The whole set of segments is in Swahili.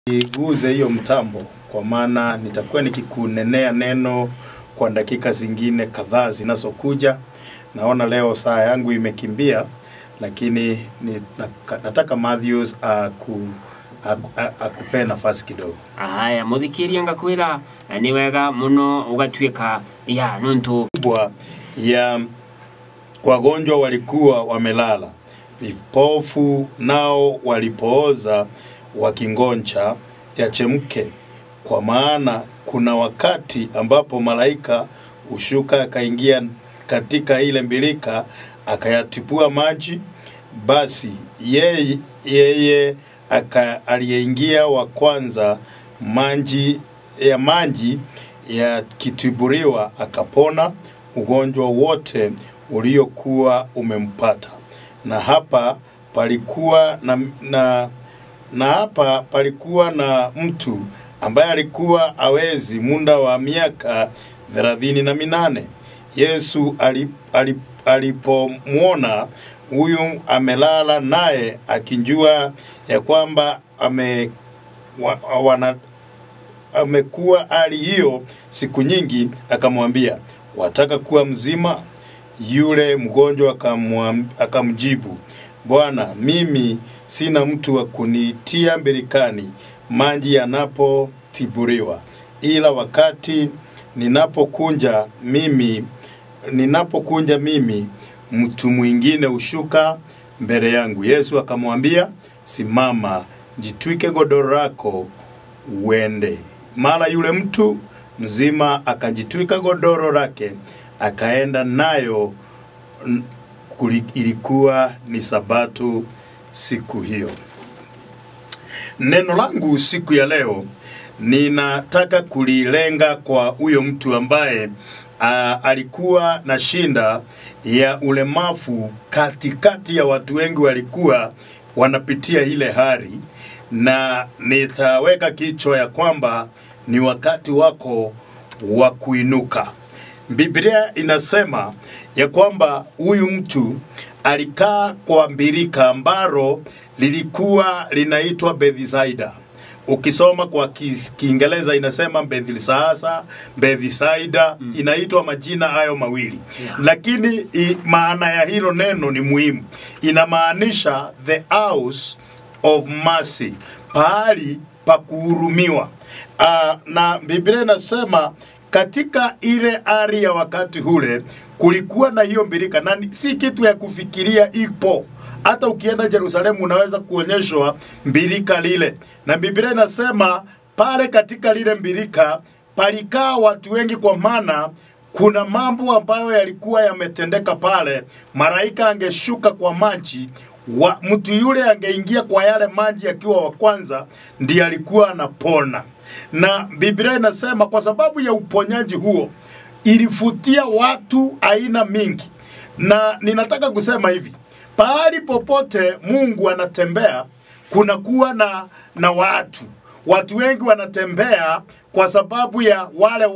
Iguze hiyo mtambo kwa maana nitakuwa nikikunenea neno kwa dakika zingine kadhaa zinazokuja. Naona leo saa yangu imekimbia, lakini nataka Matthews akupe nafasi kidogo. Haya, muthikiria ngakwira ni wega muno ugatwika ya nuntu kubwa ya wagonjwa walikuwa wamelala, vipofu nao walipooza wakingonja yachemke, kwa maana kuna wakati ambapo malaika ushuka akaingia katika ile mbilika akayatipua maji. Basi yeye aliyeingia wa kwanza maji ya kitiburiwa akapona ugonjwa wote uliokuwa umempata. Na hapa palikuwa na mtu ambaye alikuwa hawezi muda wa miaka 38. Yesu alipomwona huyu amelala, naye akinjua ya kwamba amekuwa hali hiyo siku nyingi, akamwambia, wataka kuwa mzima? Yule mgonjwa akamjibu, Bwana, mimi sina mtu wa kunitia mbilikani maji yanapotiburiwa, ila wakati ninapokunja mimi mtu mwingine ushuka mbele yangu. Yesu akamwambia, simama, jitwike godoro lako uende. Mara yule mtu mzima akajitwika godoro lake akaenda nayo. Ilikuwa ni Sabato siku hiyo. Neno langu siku ya leo ninataka kulilenga kwa huyo mtu ambaye alikuwa na shinda ya ulemavu. Katikati ya watu wengi walikuwa wanapitia ile hali, na nitaweka kichwa ya kwamba ni wakati wako wa kuinuka. Biblia inasema ya kwamba huyu mtu alikaa kwa mbirika ambaro lilikuwa linaitwa Bethsaida. Ukisoma kwa Kiingereza inasema Bethsaida, inaitwa majina hayo mawili. Lakini maana ya hilo neno ni muhimu. Inamaanisha the house of mercy, pahali pa kuhurumiwa. Na Biblia inasema katika ile ari ya wakati ule kulikuwa na hiyo mbirika, na si kitu ya kufikiria, ipo. Hata ukienda Yerusalemu unaweza kuonyeshwa mbirika lile. Na Biblia inasema pale katika lile mbirika palikaa watu wengi, kwa maana kuna mambo ambayo yalikuwa yametendeka pale. Malaika angeshuka kwa maji, mtu yule angeingia kwa yale maji akiwa wa kwanza, ndiye alikuwa anapona. Na Biblia inasema kwa sababu ya uponyaji huo ilifutia watu aina mingi. Na ninataka kusema hivi, pahali popote Mungu anatembea kunakuwa na watu wengi wanatembea kwa sababu ya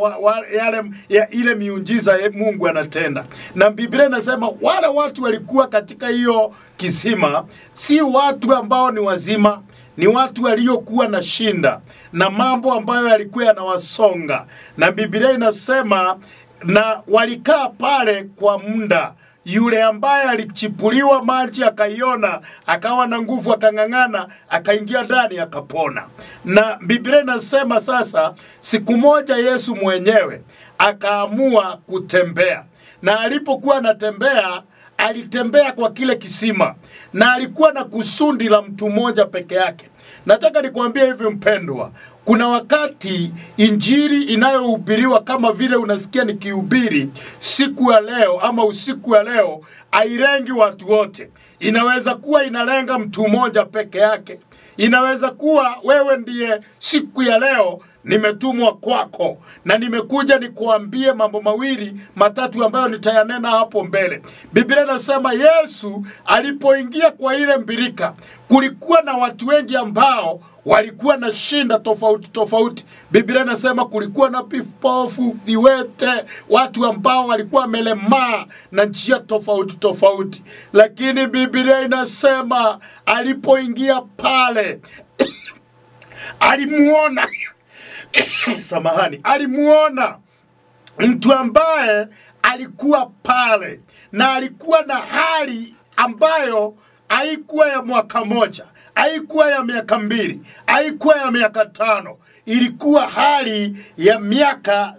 ile miujiza Mungu anatenda. Na Biblia inasema wale watu walikuwa katika hiyo kisima si watu ambao ni wazima, ni watu waliokuwa na shinda na mambo ambayo yalikuwa yanawasonga. Na Biblia inasema na walikaa pale kwa muda. Yule ambaye alichipuliwa maji akaiona, akawa na nguvu, akang'ang'ana, akaingia ndani, akapona. Na Biblia inasema sasa siku moja Yesu mwenyewe akaamua kutembea. Na alipokuwa anatembea, alitembea kwa kile kisima, na alikuwa na kusudi la mtu mmoja peke yake. Nataka nikwambie hivi mpendwa, kuna wakati injili inayohubiriwa kama vile unasikia nikihubiri siku ya leo ama usiku ya leo, hailengi watu wote. Inaweza kuwa inalenga mtu mmoja peke yake. Inaweza kuwa wewe ndiye siku ya leo nimetumwa kwako, na nimekuja nikuambie mambo mawili matatu ambayo nitayanena hapo mbele. Biblia inasema Yesu alipoingia kwa ile mbirika, kulikuwa na watu wengi ambao walikuwa na shinda tofauti. Biblia inasema kulikuwa na vipofu, viwete, watu ambao walikuwa wamelemaa na njia tofauti. Lakini Biblia inasema alipoingia pale alimuona samahani, alimuona mtu ambaye alikuwa pale na alikuwa na hali ambayo haikuwa ya mwaka moja, haikuwa ya miaka 2, haikuwa ya miaka 5, ilikuwa hali ya miaka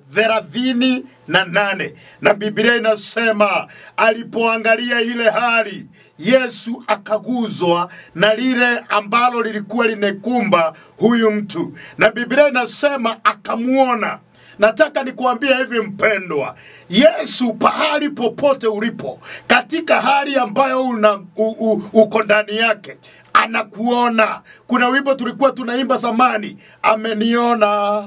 38. Na Biblia inasema alipoangalia ile hali, Yesu akaguzwa na lile ambalo lilikuwa linekumba huyu mtu, na Biblia inasema akamuona. Nataka nikuambia hivi mpendwa, Yesu pahali popote ulipo, katika hali ambayo uko ndani yake, anakuona. Kuna wimbo tulikuwa tunaimba zamani, ameniona,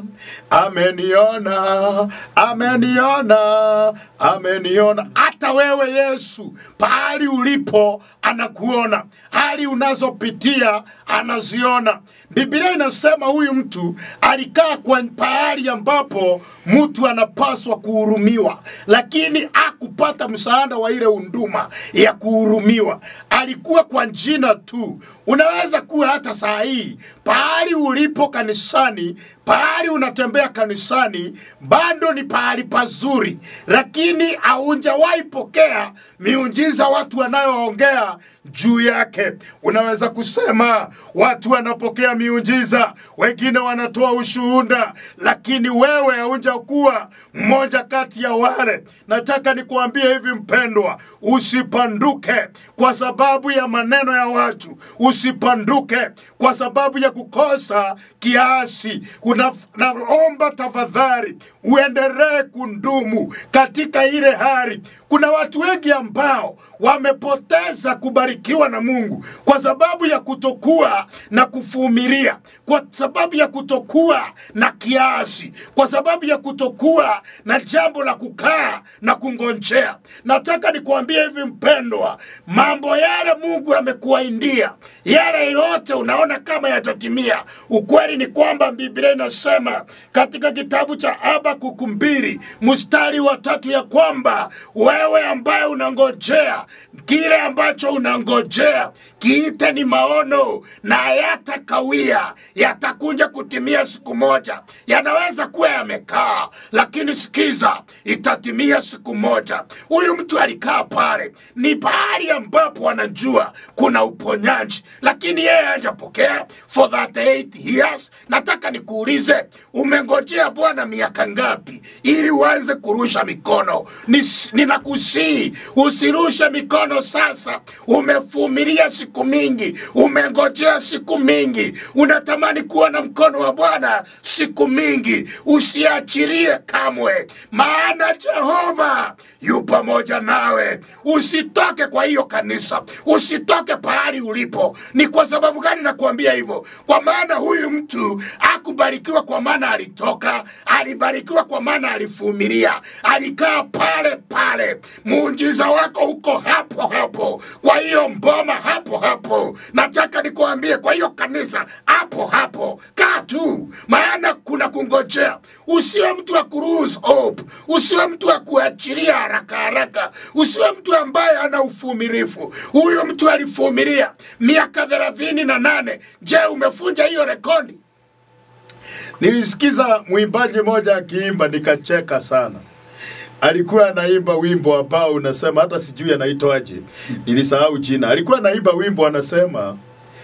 ameniona, ameniona, ameniona. Hata wewe Yesu pahali ulipo anakuona, hali unazopitia anaziona. Biblia inasema huyu mtu alikaa kwa pahali ambapo mtu anapaswa kuhurumiwa, lakini hakupata msaada wa ile unduma ya kuhurumiwa. Alikuwa kwa jina tu. Unaweza kuwa hata saa hii pahali ulipo kanisani, pahali unatembea kanisani, bado ni pahali pazuri, lakini haunjawahi pokea miujiza watu wanayoongea juu yake. Unaweza kusema watu wanapokea miujiza, wengine wanatoa ushuhuda, lakini wewe haunjakuwa mmoja kati ya wale. Nataka nikuambie hivi mpendwa, usipanduke kwa sababu ya maneno ya watu. Usipanduke kwa sababu ya kukosa kiasi. Naomba tafadhali uendelee kundumu katika ile hali. Kuna watu wengi ambao wamepoteza kubarikiwa na Mungu kwa sababu ya kutokuwa na kuvumilia, kwa sababu ya kutokuwa na kiasi, kwa sababu ya kutokuwa na jambo la kukaa na kungonjea. Nataka nikuambie hivi mpendwa, mambo yale Mungu amekuahidia, yale yote unaona kama yatatimia, ukweli ni kwamba Biblia inasema katika kitabu cha Habakuku 2 mstari wa 3 ya kwamba wewe ambaye unangojea, kile ambacho unangojea kiite ni maono na hayatakawia, yatakuja kutimia siku moja. Yanaweza kuwa yamekaa, lakini sikiza, itatimia siku moja. Huyu mtu alikaa pale, ni pahali ambapo anajua kuna uponyaji, lakini yeye hajapokea for that 8 years. Nataka nikuulize, umengojea Bwana miaka ngapi ili uanze kurusha mikono? Ninakusii usirushe mikono sasa. Umevumilia siku mingi, umengojea siku mingi, unatamani kuwa na mkono wa Bwana siku mingi. Usiachilie kamwe, maana Jehova yu pamoja nawe. Usitoke kwa hiyo kanisa, usitoke pahali ulipo. Ni kwa sababu gani nakuambia hivyo? Kwa maana huyu mtu hakubarikiwa kwa maana alitoka, alibarikiwa kwa maana alivumilia, alikaa pale pale. Muujiza wako uko hapo hapo, kwa hiyo mboma hapo hapo. Nataka nikuambie, kwa hiyo kanisa hapo hapo, kaa tu, maana kuna kungojea. Usiwe mtu wa lose hope, usiwe mtu wa kuachilia haraka haraka, usiwe mtu ambaye ana uvumilivu. Huyu mtu alivumilia miaka 38. Je, umefunja hiyo rekodi? Nilisikiza mwimbaji mmoja akiimba nikacheka sana. Alikuwa anaimba wimbo ambao unasema, hata sijui anaitwaje, nilisahau jina. Alikuwa anaimba wimbo anasema,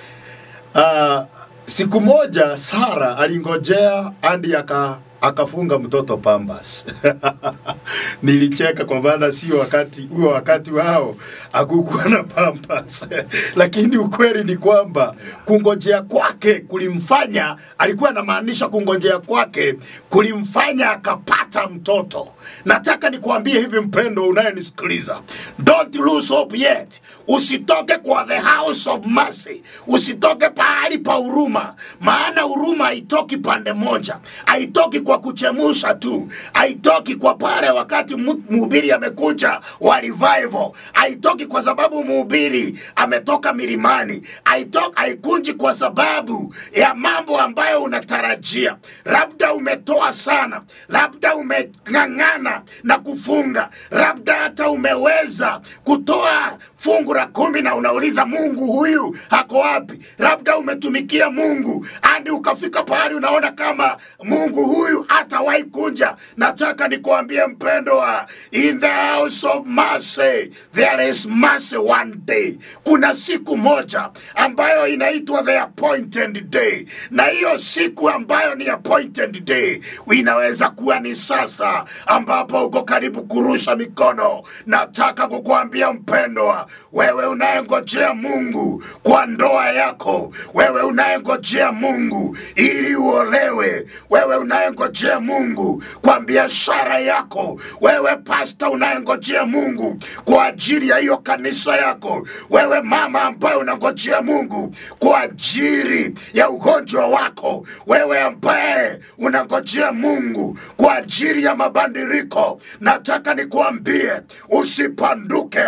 siku moja Sara alingojea hadi akafunga mtoto Pampers. Nilicheka kwa maana sio wakati wao hakukuwa na Pampers. Lakini ukweli ni kwamba kungojea kwake kulimfanya, alikuwa anamaanisha kungojea kwake kulimfanya akapata mtoto. Nataka nikuambie hivi mpendo unayenisikiliza, don't lose hope yet. Usitoke kwa the house of mercy, usitoke pahali pa huruma, maana huruma haitoki pande moja, haitoki kwa kuchemusha tu, haitoki kwa pale wakati mhubiri amekuja wa revival, haitoki kwa sababu mhubiri ametoka milimani, haikunji kwa sababu ya mambo ambayo unatarajia. Labda umetoa sana, labda umeng'ang'ana na kufunga, labda hata umeweza kutoa fungu la 10 na unauliza Mungu huyu hako wapi? Labda umetumikia Mungu hadi ukafika pahali unaona kama Mungu huyu hatawahi kunja. Nataka nikuambie mpendwa, in the house of mercy there is mercy one day. Kuna siku moja ambayo inaitwa the appointed day, na hiyo siku ambayo ni appointed day inaweza kuwa ni sasa, ambapo uko karibu kurusha mikono. Nataka kukuambia mpendwa, wewe unayengojea Mungu kwa ndoa yako, wewe unayengojea Mungu ili uolewe, wewe unayengojea Mungu kwa biashara yako, wewe pastor unayengojea Mungu kwa ajili ya hiyo kanisa yako, wewe mama ambaye unangojea Mungu kwa ajili ya ugonjwa wako, wewe ambaye unangojea Mungu kwa ajili ya mabadiliko, nataka nikuambie usipanduke,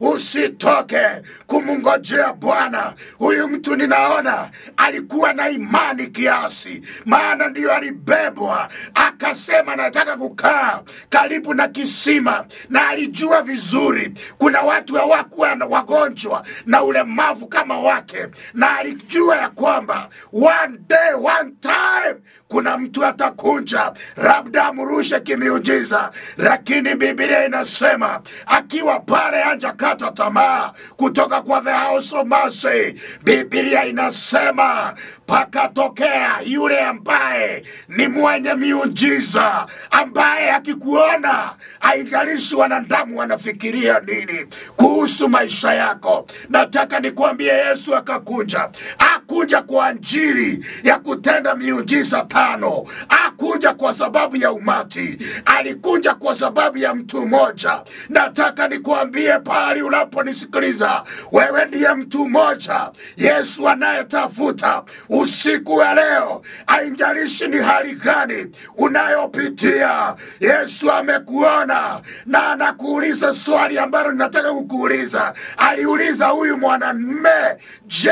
usitoke kumngojea Bwana. Huyu mtu ninaona alikuwa na imani kiasi, maana ndio alibebwa akasema nataka kukaa karibu na kisima, na alijua vizuri kuna watu hawakuwa na wagonjwa na ulemavu kama wake, na alijua ya kwamba one day, one time kuna mtu atakunja labda amrushe kimiujiza. Lakini Biblia inasema akiwa pale hajakata tamaa kutoka kwa the house of mercy, Biblia inasema pakatokea yule ambaye ni mwenye miujiza, ambaye akikuona haijalishi wanadamu wanafikiria nini kuhusu maisha yako. Nataka nikuambie Yesu akakunja. Hakuja kwa ajili ya kutenda miujiza 5, hakuja kwa sababu ya umati, alikuja kwa sababu ya mtu mmoja. Nataka nikuambie pahali unaponisikiliza, wewe ndiye mtu mmoja Yesu anayetafuta usiku wa leo. Haijalishi ni hali gani unayopitia, Yesu amekuona na anakuuliza swali ambalo ninataka kukuuliza. Aliuliza huyu mwanamume, je,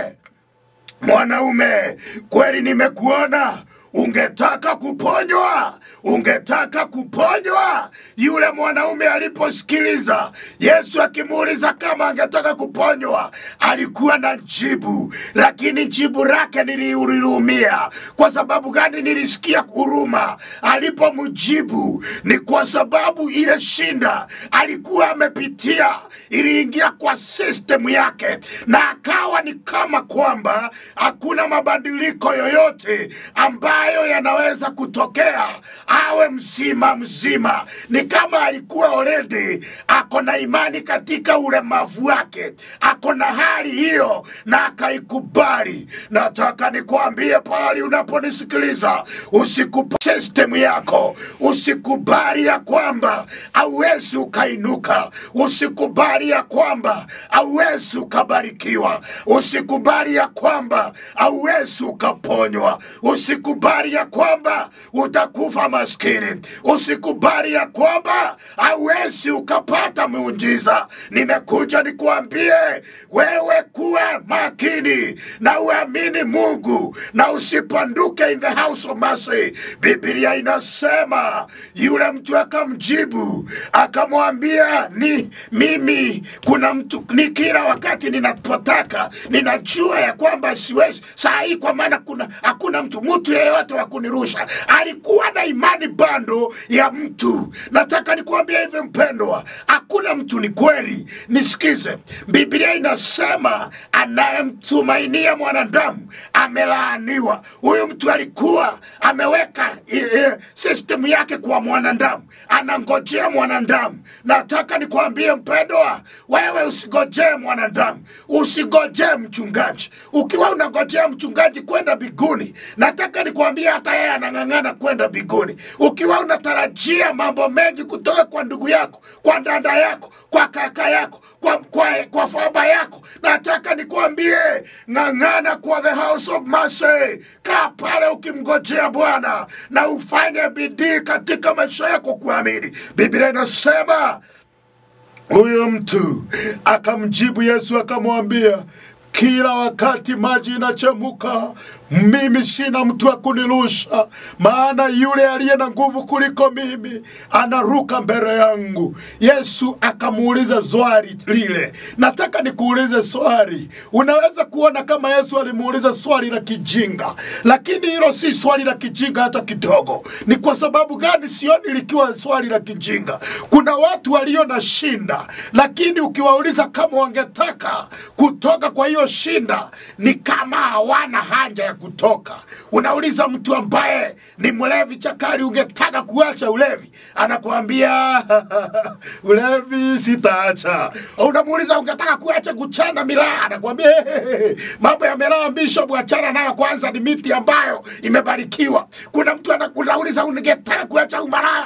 mwanaume, kweli nimekuona, ungetaka kuponywa? Ungetaka kuponywa? Yule mwanaume aliposikiliza Yesu akimuuliza kama angetaka kuponywa, alikuwa na jibu, lakini jibu lake nilihurumia. Kwa sababu gani nilisikia huruma alipomjibu? Ni kwa sababu ile shinda alikuwa amepitia iliingia kwa system yake, na akawa ni kama kwamba hakuna mabadiliko yoyote ambayo yanaweza kutokea awe mzima. Ni kama alikuwa already ako na imani katika ulemavu wake, ako na hali hiyo na akaikubali. Nataka nikuambie pahali unaponisikiliza, usikubali system yako, usikubali ya kwamba hauwezi ukainuka, usikubali ya kwamba hauwezi ukabarikiwa, usikubali ya kwamba hauwezi ukaponywa, usikubali ya kwamba utakufa maskini, usikubali ya kwamba hauwezi ukapata muujiza. Nimekuja nikuambie wewe kuwa makini na uamini Mungu na usipanduke in the house of mercy. Biblia inasema yule mtu akamjibu akamwambia, ni mimi kuna mtu ni kila wakati ninapotaka ninajua ya kwamba siwezi sahi, kwa maana hakuna mtu yeyote wa kunirusha. Alikuwa na imani bando ya mtu. Nataka nikuambia hivi mpendwa, hakuna mtu, ni kweli. Nisikize, Biblia inasema anayemtumainia mwanadamu amelaaniwa. Huyu mtu alikuwa ameweka system yake kwa mwanadamu, anangojea mwanadamu. Nataka nikuambie mpendwa, wewe usigojee mwanadamu, usigojee mchungaji. Ukiwa unangojea mchungaji kwenda mbinguni, nataka nikuambie nakwambia hata yeye anang'ang'ana kwenda mbinguni. Ukiwa unatarajia mambo mengi kutoka kwa ndugu yako, kwa dada yako, kwa kaka yako, kwa baba yako, nataka nikuambie, ng'ang'ana kwa the house of mercy. Kaa pale ukimngojea Bwana na ufanye bidii katika maisha yako kuamini. Biblia inasema huyo mtu akamjibu Yesu akamwambia, kila wakati maji inachemuka, mimi sina mtu wa kunirusha, maana yule aliye na nguvu kuliko mimi anaruka mbele yangu. Yesu akamuuliza swali lile. Nataka nikuulize swali. Unaweza kuona kama Yesu alimuuliza swali la kijinga, lakini hilo si swali la kijinga hata kidogo. Ni kwa sababu gani sioni likiwa swali la kijinga? Kuna watu walio na shinda, lakini ukiwauliza kama wangetaka kutoka kwa hiyo shinda, ni kama hawana haja ya kutoka. Unauliza mtu ambaye ni mlevi chakari, ungetaka kuacha ulevi, anakuambia ulevi sitaacha. Unamuuliza ungetaka kuacha kuchana miraa, anakuambia mambo ya miraa bishop achana nayo kwanza, ni miti ambayo imebarikiwa. Kuna mtu anauliza ungetaka kuacha umaraya,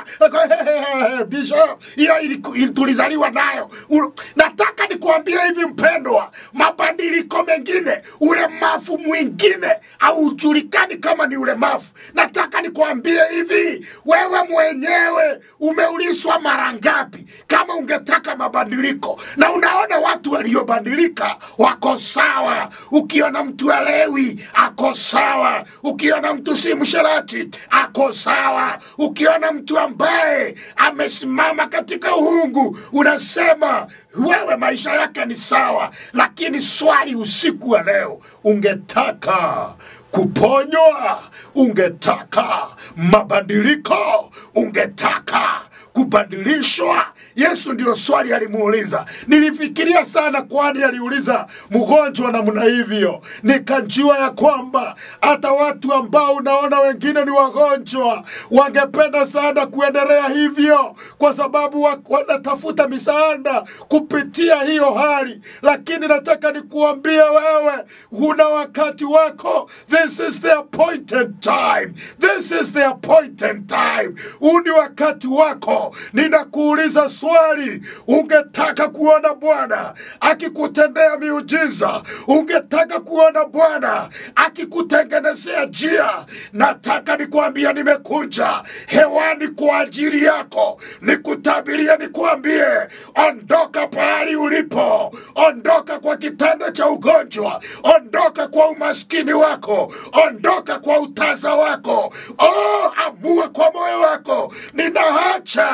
bishop hiyo tulizaliwa nayo. Nataka nikuambia hivi mpendwa, mabadiliko mengine, ulemavu mwingine au ujulikani kama ni ulemavu. Nataka nikuambie hivi, wewe mwenyewe umeulizwa mara ngapi kama ungetaka mabadiliko? Na unaona watu waliobadilika wako sawa. Ukiona mtu alewi, ako sawa. Ukiona mtu si msherati, ako sawa. Ukiona mtu ambaye amesimama katika uhungu, unasema wewe maisha yake ni sawa. Lakini swali usiku wa leo, ungetaka kuponywa? Ungetaka mabadiliko? Ungetaka kubadilishwa? Yesu ndilo swali alimuuliza. Nilifikiria sana, kwani aliuliza mgonjwa namna hivyo. Nikajua ya kwamba hata watu ambao unaona wengine ni wagonjwa wangependa sana kuendelea hivyo, kwa sababu wanatafuta misaada kupitia hiyo hali. Lakini nataka nikuambie wewe, huna wakati wako. This is the appointed time. This is the appointed time. Uni wakati wako. Ninakuuliza swali, ungetaka kuona Bwana akikutendea miujiza? Ungetaka kuona Bwana akikutengenezea njia? Nataka nikuambia, nimekuja hewani kwa ajili yako. Nikutabiria, nikuambie, ondoka pahali ulipo. Ondoka kwa kitanda cha ugonjwa. Ondoka kwa umaskini wako. Ondoka kwa utaza wako. Amua kwa moyo wako, ninaacha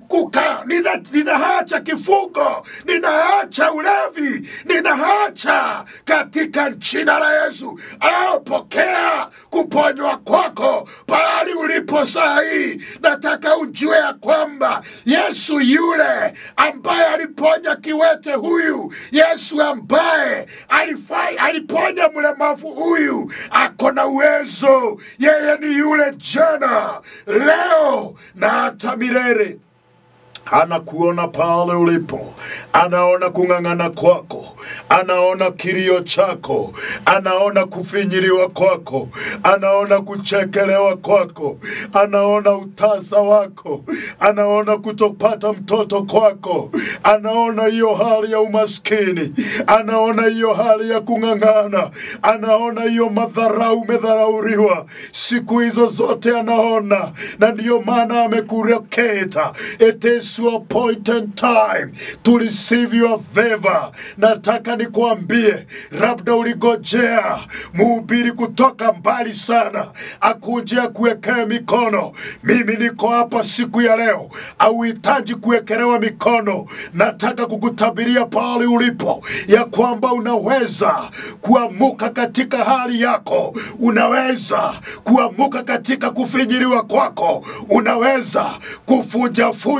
ninaacha kifungo, ninaacha ulevi, ninaacha katika jina la Yesu. Pokea kuponywa kwako pahali ulipo saa hii. Nataka ujue ya kwamba Yesu yule ambaye aliponya kiwete huyu, Yesu ambaye aliponya mlemavu huyu, ako na uwezo. Yeye ni yule jana, leo na hata milele. Anakuona pale ulipo, anaona kung'ang'ana kwako, anaona kilio chako, anaona kufinyiliwa kwako, anaona kuchekelewa kwako, anaona utasa wako, anaona kutopata mtoto kwako, anaona hiyo hali ya umaskini, anaona hiyo hali ya kung'ang'ana, anaona hiyo madharau, umedharauriwa. Siku hizo zote anaona, na ndiyo maana amekuroketa. It is your appointed time to receive your favor. Nataka nikuambie, labda uligojea mhubiri kutoka mbali sana akujia kuwekea mikono. Mimi niko hapa siku ya leo. Hauhitaji kuwekelewa mikono. Nataka kukutabiria pale ulipo ya kwamba unaweza kuamuka katika hali yako. Unaweza kuamuka katika kufinyiliwa kwako. Unaweza kufuja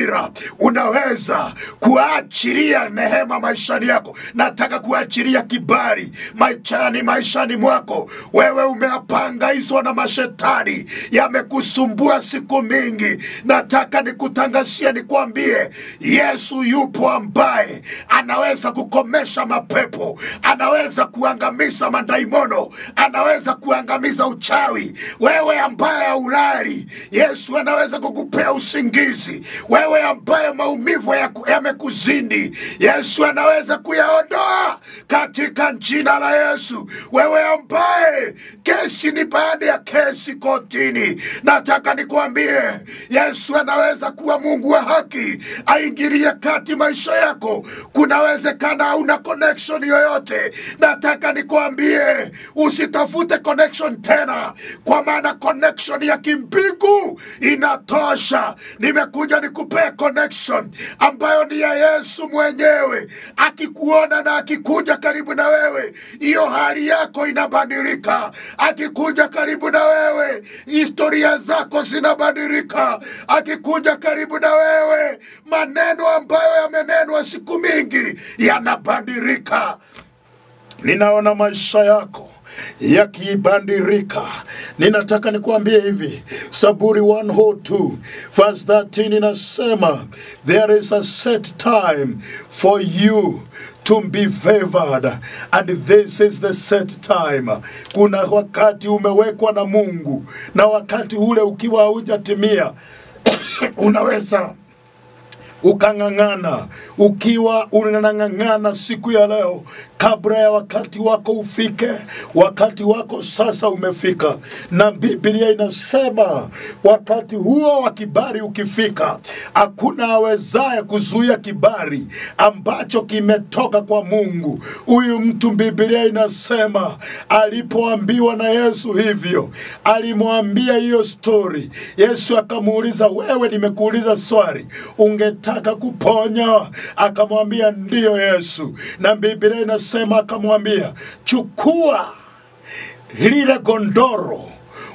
majira unaweza kuachilia neema maishani yako. Nataka kuachilia kibali maishani mwako. Wewe umepangaizwa na mashetani, yamekusumbua siku mingi. Nataka nikutangazia, nikwambie, Yesu yupo ambaye anaweza kukomesha mapepo, anaweza kuangamiza mandaimono, anaweza kuangamiza uchawi. Wewe ambaye haulali, Yesu anaweza kukupea usingizi. Wewe ambaye maumivu yamekuzindi, Yesu anaweza kuyaondoa katika jina la Yesu. Wewe ambaye kesi ni baada ya kesi kotini, nataka nikwambie, Yesu anaweza kuwa Mungu wa haki, aingilie kati maisha yako. Kunawezekana hauna connection yoyote. Nataka nikwambie, usitafute connection tena, kwa maana connection ya kimbingu inatosha. Nimekuja nikupee connection ambayo ni ya Yesu mwenyewe. Akikuona na akikuja karibu na wewe, hiyo hali yako inabadilika. Akikuja karibu na wewe, historia zako zinabadilika. Akikuja karibu na wewe, maneno ambayo yamenenwa siku mingi yanabadilika. Ninaona maisha yako yakibadilika. Ninataka nikuambie hivi, Zaburi 102 verse 13 inasema, there is a set time for you to be favored, and this is the set time. Kuna wakati umewekwa na Mungu, na wakati ule ukiwa haujatimia unaweza ukang'ang'ana. Ukiwa unang'ang'ana siku ya leo, kabla ya wakati wako ufike, wakati wako sasa umefika. Na Biblia inasema wakati huo wa kibali ukifika, hakuna awezaye kuzuia kibali ambacho kimetoka kwa Mungu. Huyu mtu, Biblia inasema, alipoambiwa na Yesu hivyo, alimwambia hiyo story. Yesu akamuuliza, wewe, nimekuuliza swali, ungetaka kuponya? Akamwambia, ndiyo Yesu. Na Biblia inasema akamwambia, chukua lile gondoro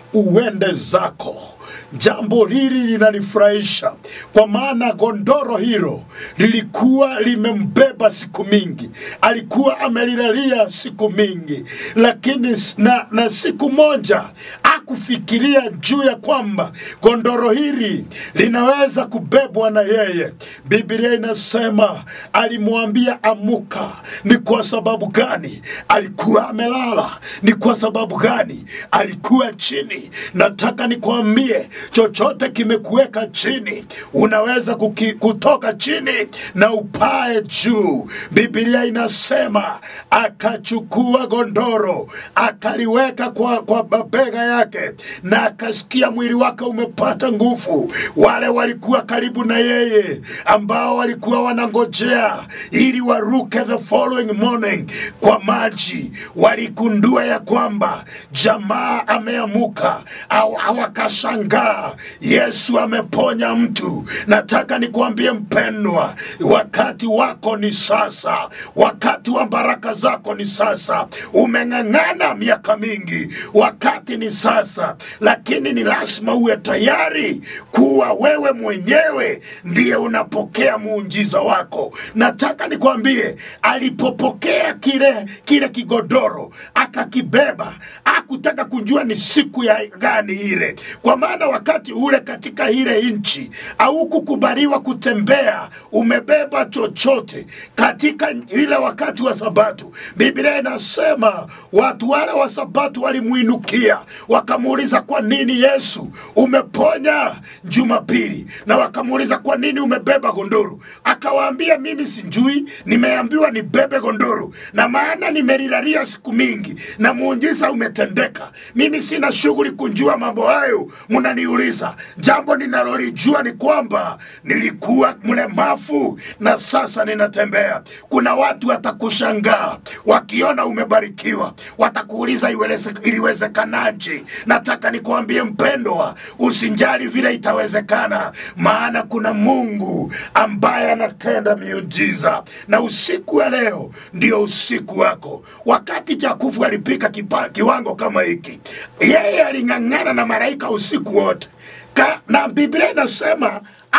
uende zako. Jambo hili linanifurahisha, kwa maana gondoro hilo lilikuwa limembeba siku mingi. Alikuwa amelilalia siku mingi, lakini na siku moja akufikiria juu ya kwamba gondoro hili linaweza kubebwa na yeye. Biblia inasema alimwambia, amuka. Ni kwa sababu gani? Alikuwa amelala. Ni kwa sababu gani? Alikuwa chini. Nataka nikwambie, chochote kimekuweka chini, unaweza kutoka chini na upae juu. Biblia inasema akachukua gondoro, akaliweka kwa mabega yake, na akasikia mwili wake umepata nguvu. Wale walikuwa karibu na yeye, ambao walikuwa wanangojea ili waruke the following morning kwa maji, waligundua ya kwamba jamaa ameamuka. Wakashangaa, Yesu ameponya mtu. Nataka nikuambie mpendwa, wakati wako ni sasa. Wakati wa baraka zako ni sasa. Umeng'ang'ana miaka mingi, wakati ni sasa. Lakini ni lazima uwe tayari kuwa wewe mwenyewe ndiye unapokea muujiza wako. Nataka nikwambie, alipopokea kile kigodoro, akakibeba, hakutaka kujua ni siku ya gani ile. Kwa maana wakati ule katika ile nchi haukukubaliwa kutembea umebeba chochote katika ile wakati wa Sabato. Biblia inasema watu wale wa Sabato walimuinukia, wakamuuliza, kwa nini Yesu umeponya Jumapili? Na wakamuuliza, kwa nini umebeba gondoro? Akawaambia, mimi sijui, nimeambiwa nibebe gondoro, na maana nimelilalia siku mingi na muujiza umetendeka. Mimi sina shughuli kunjua mambo hayo mnaniuliza. Jambo ninalolijua ni kwamba nilikuwa mlemavu na sasa ninatembea. Kuna watu watakushangaa wakiona umebarikiwa, watakuuliza iliwezekanaje? Nataka nikuambie mpendwa, usinjali vile itawezekana, maana kuna Mungu ambaye anatenda miujiza. Na usiku wa leo ndio usiku wako. Wakati Jakufu alipika kiwango kama hiki, yeye aling'ang'ana na malaika usiku wote. Na Biblia inasema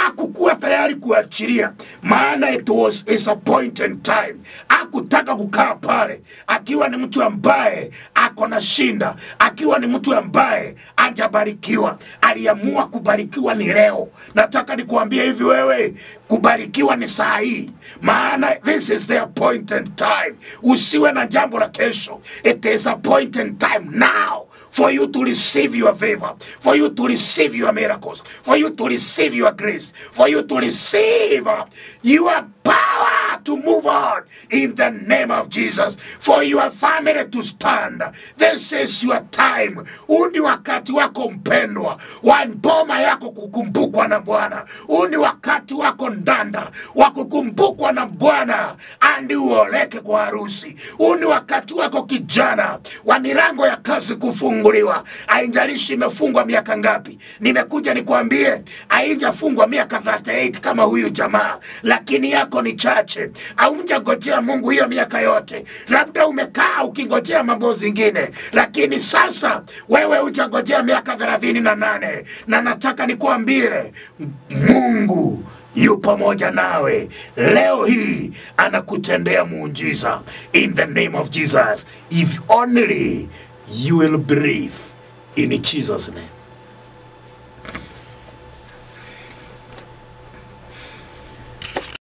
hakukuwa tayari kuachilia, maana it's a point in time. Hakutaka kukaa pale akiwa ni mtu ambaye ako na shinda, akiwa ni mtu ambaye hajabarikiwa. Aliamua kubarikiwa ni leo. Nataka nikuambie hivi wewe, kubarikiwa ni saa hii, maana this is the appointed time. Usiwe na jambo la kesho. It is appointed time now for you to receive your favor, for you to receive your miracles, for you to receive your grace, for you to receive your power to move on in the name of Jesus, for your family to stand. This is your time. Uni wakati wako mpendwa wa boma yako kukumbukwa na Bwana. Uni wakati wako ndanda wa kukumbukwa na Bwana andi uoleke kwa harusi. Uni wakati wako kijana wa milango ya kazi kufunguliwa. Haijalishi imefungwa miaka ngapi. Nimekuja nikuambie haijafungwa miaka 38 kama huyu jamaa, lakini yako ni chache. Haujangojea Mungu hiyo miaka yote. Labda umekaa ukingojea mambo zingine, lakini sasa wewe hujangojea miaka 38, na nataka nikuambie Mungu yu pamoja nawe. Leo hii anakutendea muujiza in the name of Jesus. If only you will believe in Jesus' name.